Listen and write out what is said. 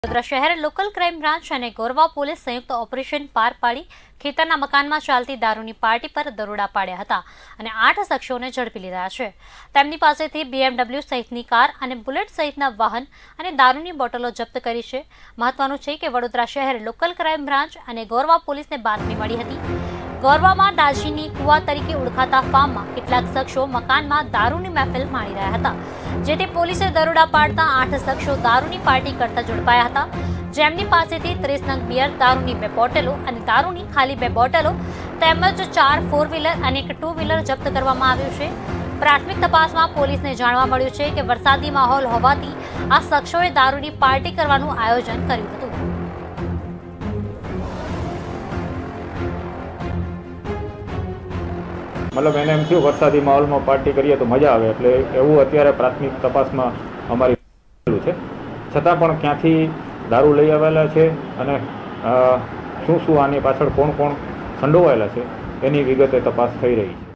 વડોદરા શહેર local crime branch અને Gorwa police સંયુક્ત ઓપરેશન પાર પાડી ખેતરના મકાનમાં ચાલતી દારૂની પાર્ટી પર દરોડા પાડ્યા હતા અને 8 શખ્સોને ઝડપી લીધા છે। તેમની પાસેથી BMW સહિતની કાર અને બુલેટ સહિતના વાહન અને દારૂની બોટલો જપ્ત કરી છે। મહત્વનું છે કે વડોદરા શહેર લોકલ ક્રાઇમ બ્રાન્ચ અને ગોરવા પોલીસને બાતમી મળી હતી। ગોરવામાં દાજીની કુવા તરીકે ઓળખાતા ફાર્મમાં કેટલાક શખ્સો મકાનમાં દારૂની મહેફિલ માણી રહ્યા હતા, જેથી પોલીસે દરોડા પાડતા 8 શખ્સો દારૂની પાર્ટી કરતા ઝડપાયા હતા, જેમની પાસેથી 30 નંગ બિયર, દારૂની 2 બોટલો અને દારૂની ખાલી 2 બોટલો તેમજ 4 4 વ્હીલર અને 1 2 વ્હીલર જપ્ત કરવામાં આવ્યું છે। પ્રાથમિક તપાસમાં પોલીસને જાણવા મળ્યું છે કે વરસાદી માહોલ હોવાથી આ શખ્સોએ દારૂની પાર્ટી કરવાનું આયોજન કર્યું હતું। मतलब मैंने एम थी वरसादी माहौल में पार्टी करिए तो मजा आवे, એટલે એવું અત્યારે પ્રાથમિક તપાસમાં અમારી છે। છતાં પણ ક્યાંથી દારૂ લઈ આવેલા છે અને શું આની પાછળ કોણ સંડોવાયેલા છે એની વિગતે તપાસ થઈ રહી છે।